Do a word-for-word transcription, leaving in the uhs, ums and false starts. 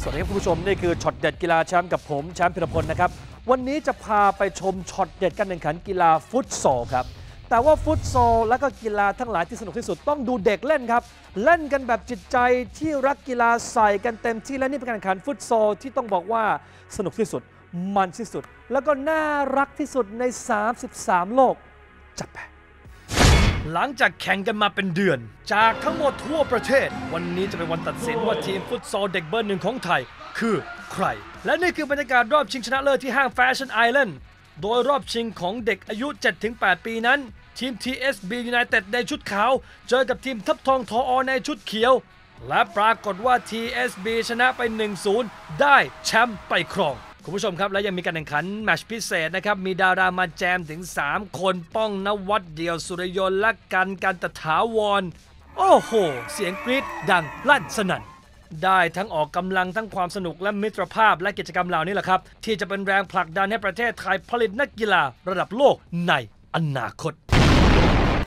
วัสดีครับคุณผู้ชมนี่คือช็อตเด็ดกีฬาแชมป์กับผมแชมป์พิรพลนะครับวันนี้จะพาไปชมช็อตเด็ดการแข่งขันกีฬาฟุตซอลครับแต่ว่าฟุตซอลและก็กีฬาทั้งหลายที่สนุกที่สุดต้องดูเด็กเล่นครับเล่นกันแบบจิตใจที่รักกีฬาใส่กันเต็มที่และนี่เป็นการแข่งขันฟุตซอลที่ต้องบอกว่าสนุกที่สุดมันที่สุดแล้วก็น่ารักที่สุดในสามสิบสามโลกจัดไปหลังจากแข่งกันมาเป็นเดือนจากทั้งหมดทั่วประเทศวันนี้จะเป็นวันตัดสินว่าทีมฟุตซอลเด็กเบอร์หนึ่งของไทยคือใครและนี่คือบรรยากาศรอบชิงชนะเลิศที่ห้างแฟชั่นไอแลนด์โดยรอบชิงของเด็กอายุ เจ็ดถึงแปด ปีนั้นทีม ที เอส บี United ในชุดขาวเจอกับทีมทับทองทอในชุดเขียวและปรากฏว่า ที เอส บี ชนะไป หนึ่งศูนย์ ได้แชมป์ไปครองคุณผู้ชมครับและยังมีการแข่งขันแมตช์พิเศษนะครับมีดารามาแจมถึงสามคนป้องนวัดเดี่ยวสุริยนต์และกันกันตถาวรโอ้โหเสียงกรี๊ดดังลั่นสนั่นได้ทั้งออกกำลังทั้งความสนุกและมิตรภาพและกิจกรรมเหล่านี้แหละครับที่จะเป็นแรงผลักดันให้ประเทศไทยผลิตนักกีฬาระดับโลกในอนาคต